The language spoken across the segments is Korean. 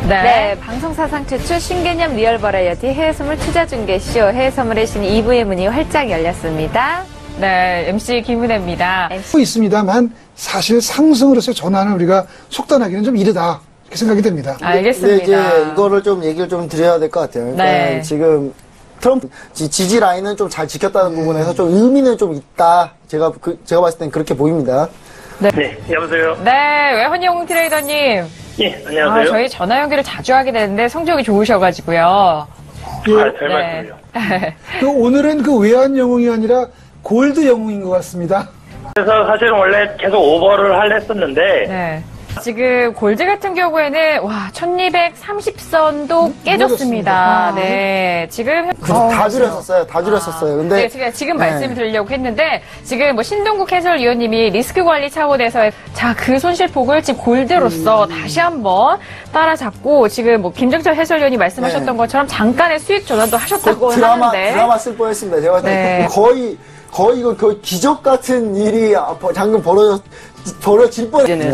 네, 방송사상 최초 신개념 리얼 버라이어티 해외선물 투자 중계쇼 해외선물의 신 2부의 문이 활짝 열렸습니다. 네, MC 김은혜입니다. 있습니다만 사실 상승으로서의 전환을 우리가 속단하기는 좀 이르다 이렇게 생각이 됩니다. 알겠습니다. 근데 이제 이거를 좀 얘기를 좀 드려야 될 것 같아요. 그러니까 네. 지금 트럼프 지지 라인은 좀 잘 지켰다는 부분에서 좀 의미는 좀 있다. 제가 봤을 땐 그렇게 보입니다. 네, 여보세요? 네, 외환영 트레이더님. 예, 안녕하세요. 저희 전화 연결을 자주 하게 되는데 성적이 좋으셔가지고요. 별 네. 말씀을요. 그 오늘은 그 외환 영웅이 아니라 골드 영웅인 것 같습니다. 그래서 사실은 원래 계속 오버를 했었는데, 네. 지금 골드 같은 경우에는 1230선도 깨졌습니다. 네. 지금 다 줄였었어요. 다 줄였었어요. 근데 네, 지금 말씀드리려고 했는데 지금 뭐 신동국 해설위원님이 리스크 관리 차원에서 그 손실폭을 지금 골드로서 다시 한번 따라잡고 지금 뭐 김정철 해설위원이 말씀하셨던 것처럼 잠깐의 수익 전환도 하셨다고 하는데 드라마 쓸 뻔했습니다. 제가 봤을 때 네. 거의 이거 거의 기적 같은 일이 방금 벌어질 뻔했네요.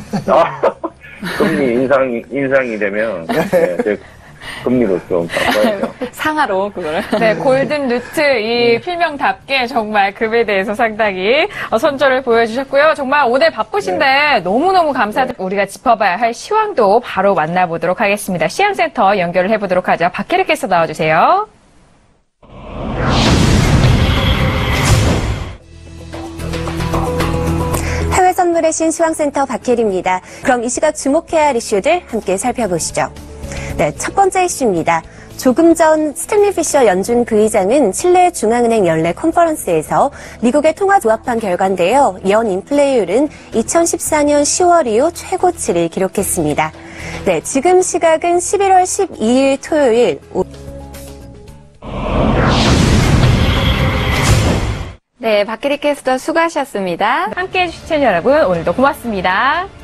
금리 인상이 되면 제 금리로 좀 바꿔야죠. 상하로 그거를. 네, 골든 루트 이 필명답게 정말 금에 대해서 상당히 선전을 보여주셨고요. 정말 오늘 바쁘신데 너무너무 감사드리고 우리가 짚어봐야 할 시황도 바로 만나보도록 하겠습니다. 시황센터 연결을 해보도록 하죠. 박혜리 캐스터 나와주세요. 해외 선물의 신 시황센터 박혜리입니다. 그럼 이 시각 주목해야 할 이슈들 함께 살펴보시죠. 네, 첫 번째 이슈입니다. 조금 전 스탠리 피셔 연준 부의장은 칠레 중앙은행 연례 컨퍼런스에서 미국의 통화 조합한 결과인데요. 연 인플레이율은 2014년 10월 이후 최고치를 기록했습니다. 네, 지금 시각은 11월 12일 토요일. 네, 박혜리 캐스터 수고하셨습니다. 함께해 주신 여러분 오늘도 고맙습니다.